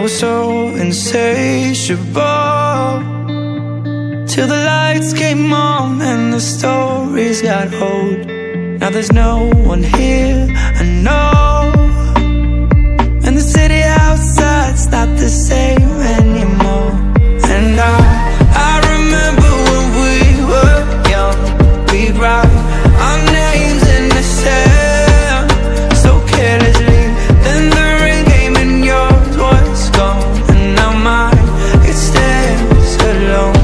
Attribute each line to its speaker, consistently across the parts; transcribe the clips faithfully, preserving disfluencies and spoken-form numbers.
Speaker 1: was so insatiable, till the lights came on and the stories got old. Now there's no one here I know, and the city outside's not the same anymore. And I, I remember when we were young, we'd write our names in the sand so carelessly. Then the ring came and yours was gone, and now mine, it stands alone.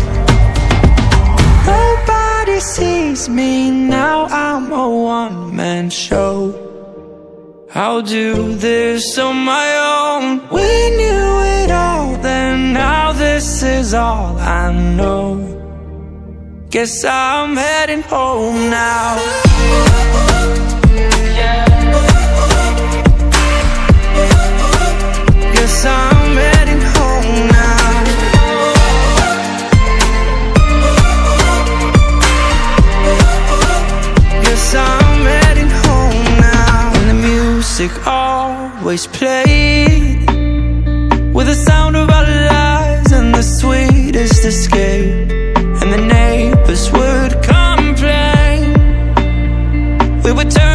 Speaker 1: Nobody sees me now, I'm a one-man show. I'll do this on my own. We knew it all then, now this is all I know. Guess I'm heading home now. Guess I'm heading home now. Guess I'm heading home now. And the music always played with the sound of our lives and the sweetest escape. And the neighbors would complain, we would turn